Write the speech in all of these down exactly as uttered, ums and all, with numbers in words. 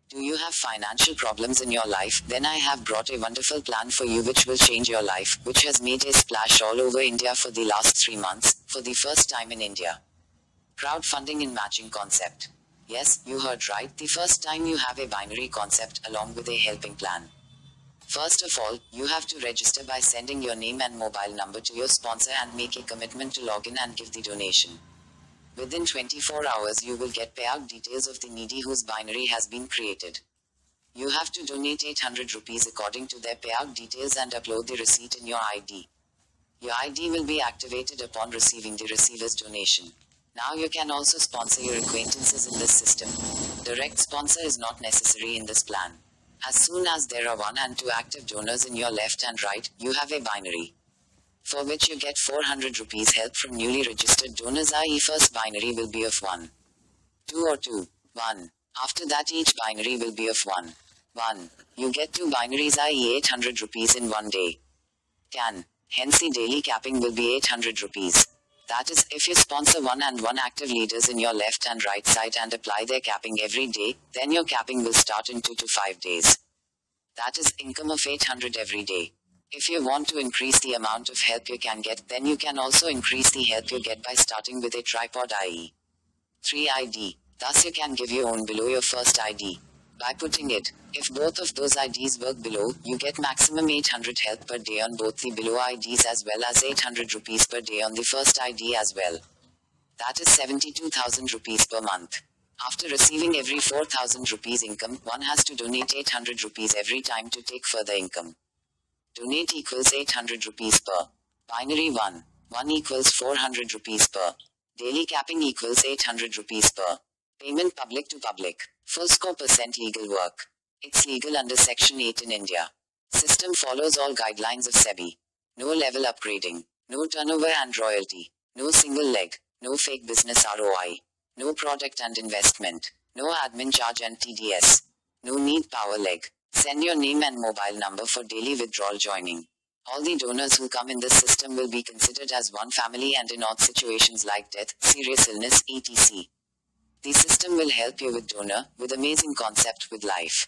Do you have financial problems in your life? Then I have brought a wonderful plan for you which will change your life, which has made a splash all over India for the last three months, for the first time in India. Crowdfunding in matching concept. Yes, you heard right, the first time you have a binary concept along with a helping plan. First of all, you have to register by sending your name and mobile number to your sponsor and make a commitment to log in and give the donation. Within twenty-four hours you will get payout details of the needy whose binary has been created. You have to donate eight hundred rupees according to their payout details and upload the receipt in your I D. Your I D will be activated upon receiving the receiver's donation. Now you can also sponsor your acquaintances in this system. Direct sponsor is not necessary in this plan. As soon as there are one and two active donors in your left and right, you have a binary, for which you get four hundred rupees help from newly registered donors, that is first binary will be of one, two or two, one. After that each binary will be of one, one. You get two binaries, that is eight hundred rupees in one day. Can. Hence the daily capping will be eight hundred rupees. That is, if you sponsor one and one active leaders in your left and right side and apply their capping every day, then your capping will start in two to five days. That is, income of eight hundred every day. If you want to increase the amount of help you can get, then you can also increase the help you get by starting with a tripod, that is three I D. Thus you can give your own below your first I D. By putting it, if both of those I Ds work below, you get maximum eight hundred help per day on both the below I Ds as well as eight hundred rupees per day on the first I D as well. That is seventy-two thousand rupees per month. After receiving every four thousand rupees income, one has to donate eight hundred rupees every time to take further income. Donate equals eight hundred rupees per. Binary one. one equals four hundred rupees per. Daily capping equals eight hundred rupees per. Payment public to public. Full score percent legal work. It's legal under Section eight in India. System follows all guidelines of SEBI. No level upgrading. No turnover and royalty. No single leg. No fake business R O I. No product and investment. No admin charge and T D S. No need power leg. Send your name and mobile number for daily withdrawal joining. All the donors who come in this system will be considered as one family and in odd situations like death, serious illness, et cetera. The system will help you with donor, with amazing concept with life.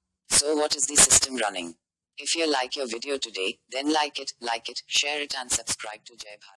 So what is the system running? If you like your video today, then like it, like it, share it and subscribe to Jai Bharat.